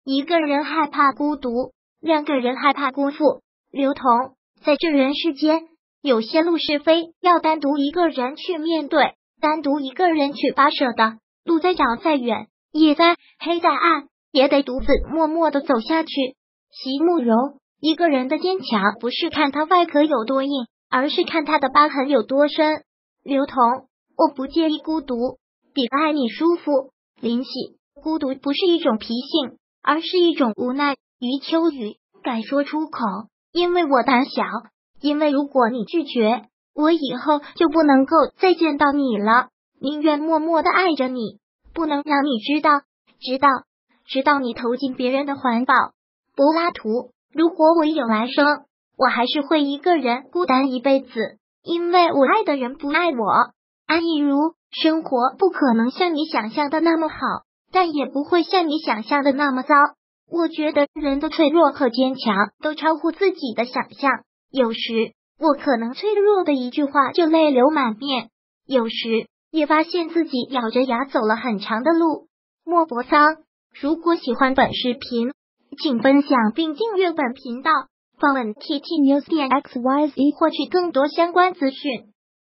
一个人害怕孤独，两个人害怕辜负。刘同，在这人世间，有些路是非要单独一个人去面对，单独一个人去跋涉的。路再长再远，夜再黑再暗，也得独自默默的走下去。席慕柔，一个人的坚强不是看他外壳有多硬，而是看他的疤痕有多深。刘同，我不介意孤独，比爱你舒服。林喜，孤独不是一种脾性，而是一种无奈。余秋雨，敢说出口，因为我胆小，因为如果你拒绝，我以后就不能够再见到你了，宁愿默默的爱着你，不能让你知道直到你投进别人的怀抱。柏拉图，如果我有来生，我还是会一个人孤单一辈子，因为我爱的人不爱我。安逸如，生活不可能像你想象的那么好，但也不会像你想象的那么糟。我觉得人的脆弱和坚强都超乎自己的想象，有时我可能脆弱的一句话就泪流满面，有时也发现自己咬着牙走了很长的路。莫泊桑，如果喜欢本视频，请分享并订阅本频道，访问 ttnews.xyz 获取更多相关资讯。